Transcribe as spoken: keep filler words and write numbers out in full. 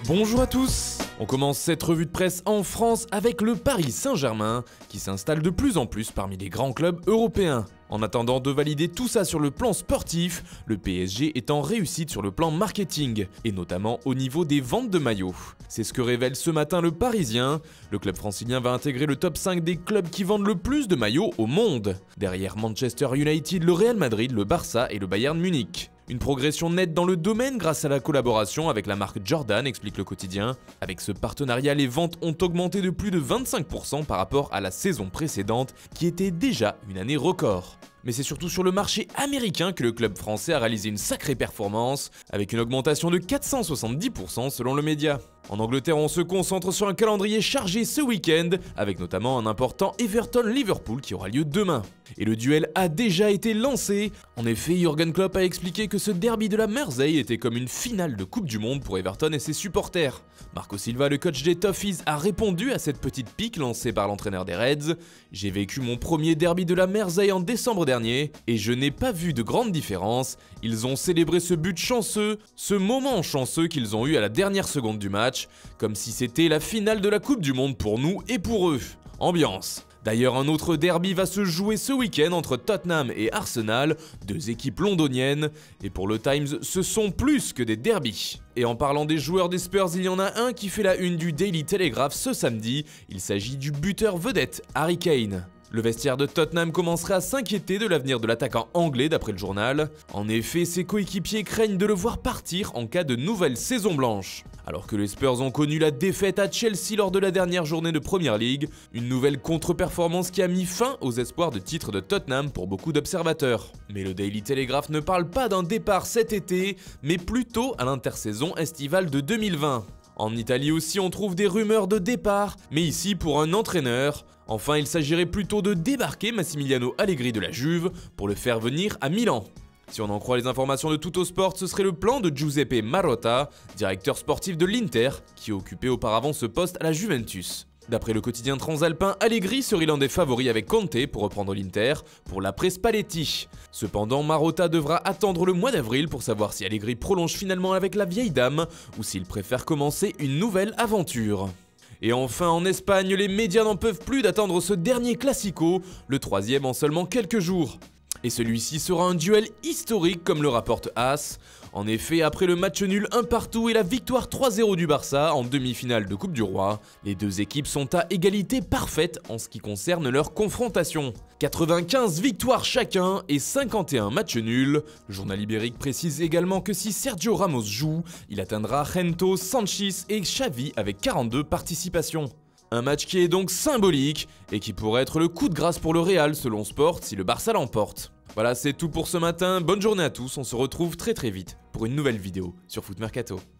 Bonjour à tous. On commence cette revue de presse en France avec le Paris Saint-Germain qui s'installe de plus en plus parmi les grands clubs européens. En attendant de valider tout ça sur le plan sportif, le P S G est en réussite sur le plan marketing, et notamment au niveau des ventes de maillots. C'est ce que révèle ce matin le Parisien. Le club francilien va intégrer le top cinq des clubs qui vendent le plus de maillots au monde. Derrière Manchester United, le Real Madrid, le Barça et le Bayern Munich. Une progression nette dans le domaine grâce à la collaboration avec la marque Jordan, explique le quotidien. Avec ce partenariat, les ventes ont augmenté de plus de vingt-cinq pour cent par rapport à la saison précédente, qui était déjà une année record. Mais c'est surtout sur le marché américain que le club français a réalisé une sacrée performance, avec une augmentation de quatre cent soixante-dix pour cent selon le média. En Angleterre, on se concentre sur un calendrier chargé ce week-end, avec notamment un important Everton-Liverpool qui aura lieu demain. Et le duel a déjà été lancé. En effet, Jürgen Klopp a expliqué que ce derby de la Mersey était comme une finale de Coupe du Monde pour Everton et ses supporters. Marco Silva, le coach des Toffees, a répondu à cette petite pique lancée par l'entraîneur des Reds. « J'ai vécu mon premier derby de la Mersey en décembre dernier et je n'ai pas vu de grande différence. Ils ont célébré ce but chanceux, ce moment chanceux qu'ils ont eu à la dernière seconde du match, comme si c'était la finale de la Coupe du Monde pour nous et pour eux. Ambiance. D'ailleurs, un autre derby va se jouer ce week-end entre Tottenham et Arsenal, deux équipes londoniennes. Et pour le Times, ce sont plus que des derbys. Et en parlant des joueurs des Spurs, il y en a un qui fait la une du Daily Telegraph ce samedi. Il s'agit du buteur vedette Harry Kane. Le vestiaire de Tottenham commencerait à s'inquiéter de l'avenir de l'attaquant anglais d'après le journal. En effet, ses coéquipiers craignent de le voir partir en cas de nouvelle saison blanche. Alors que les Spurs ont connu la défaite à Chelsea lors de la dernière journée de Premier League, une nouvelle contre-performance qui a mis fin aux espoirs de titre de Tottenham pour beaucoup d'observateurs. Mais le Daily Telegraph ne parle pas d'un départ cet été, mais plutôt à l'intersaison estivale de deux mille vingt. En Italie aussi, on trouve des rumeurs de départ, mais ici pour un entraîneur. Enfin, il s'agirait plutôt de débarquer Massimiliano Allegri de la Juve pour le faire venir à Milan. Si on en croit les informations de Tuttosport, ce serait le plan de Giuseppe Marotta, directeur sportif de l'Inter, qui occupait auparavant ce poste à la Juventus. D'après le quotidien transalpin, Allegri serait l'un des favoris avec Conte pour reprendre l'Inter pour l'après Spalletti. Cependant, Marotta devra attendre le mois d'avril pour savoir si Allegri prolonge finalement avec la vieille dame ou s'il préfère commencer une nouvelle aventure. Et enfin, en Espagne, les médias n'en peuvent plus d'attendre ce dernier classico, le troisième en seulement quelques jours. Et celui-ci sera un duel historique comme le rapporte As. En effet, après le match nul un partout et la victoire trois zéro du Barça en demi-finale de Coupe du Roi, les deux équipes sont à égalité parfaite en ce qui concerne leur confrontation. quatre-vingt-quinze victoires chacun et cinquante et un matchs nuls. Le journal ibérique précise également que si Sergio Ramos joue, il atteindra Gento, Sanchis et Xavi avec quarante-deux participations. Un match qui est donc symbolique et qui pourrait être le coup de grâce pour le Real selon Sport si le Barça l'emporte. Voilà, c'est tout pour ce matin, bonne journée à tous, on se retrouve très très vite pour une nouvelle vidéo sur Foot Mercato.